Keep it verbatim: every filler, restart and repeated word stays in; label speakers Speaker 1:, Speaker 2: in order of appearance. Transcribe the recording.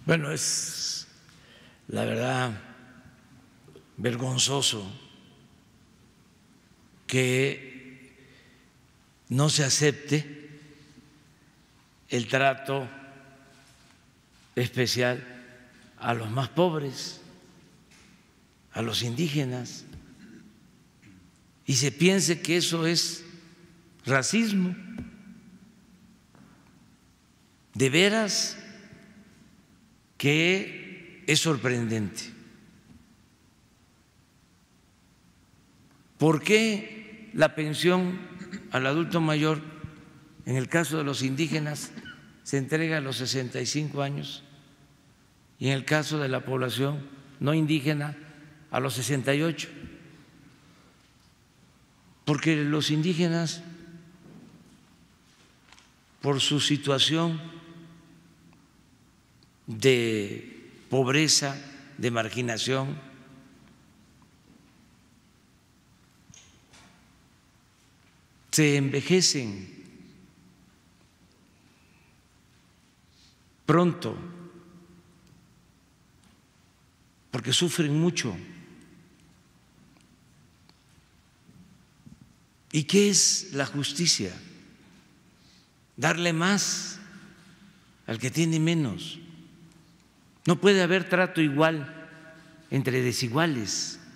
Speaker 1: Bueno, es la verdad vergonzoso que no se acepte el trato especial a los más pobres, a los indígenas, y se piense que eso es racismo. De veras que es sorprendente. ¿Por qué la pensión al adulto mayor, en el caso de los indígenas, se entrega a los sesenta y cinco años y en el caso de la población no indígena a los sesenta y ocho? Porque los indígenas, por su situación de pobreza, de marginación, se envejecen pronto porque sufren mucho. ¿Y qué es la justicia? Darle más al que tiene menos. No puede haber trato igual entre desiguales.